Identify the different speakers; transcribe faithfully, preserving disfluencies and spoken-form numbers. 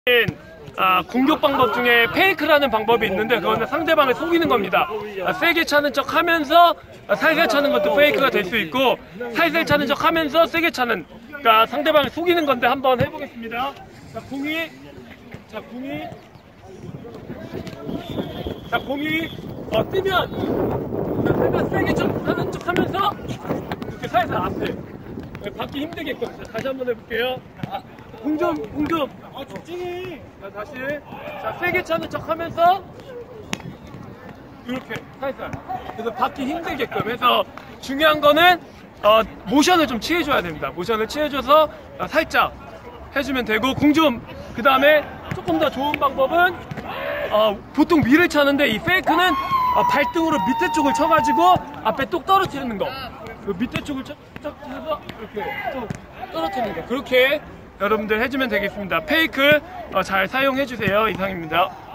Speaker 1: 아, 공격 방법 중에 페이크라는 방법이 있는데 그거는 상대방을 속이는 겁니다. 아, 세게 차는 척 하면서 아, 살살 차는 것도 페이크가 될 수 있고, 살살 차는 척 하면서 세게 차는, 그러니까 상대방을 속이는 건데 한번 해보겠습니다. 자, 공이, 자, 공이, 자, 공이 어, 뜨면, 자, 내가 세게 척 하는 척 하면서 이렇게 살살 앞에 받기 힘들게끔. 자, 다시 한번 해볼게요. 아, 공점, 공점. 아, 집중해. 자, 다시. 자, 세게 차는 척 하면서, 이렇게, 살살. 그래서 받기 힘들게끔 해서, 중요한 거는, 어, 모션을 좀 취해줘야 됩니다. 모션을 취해줘서, 어, 살짝 해주면 되고, 공점. 그 다음에, 조금 더 좋은 방법은, 어, 보통 위를 차는데, 이 페이크는, 어, 발등으로 밑에 쪽을 쳐가지고, 앞에 똑 떨어뜨리는 거. 그 밑에 쪽을 쳐, 쳐, 쳐서, 이렇게, 또 떨어뜨리는 거. 그렇게, 여러분들 해주면 되겠습니다. 페이크 어, 잘 사용해주세요. 이상입니다.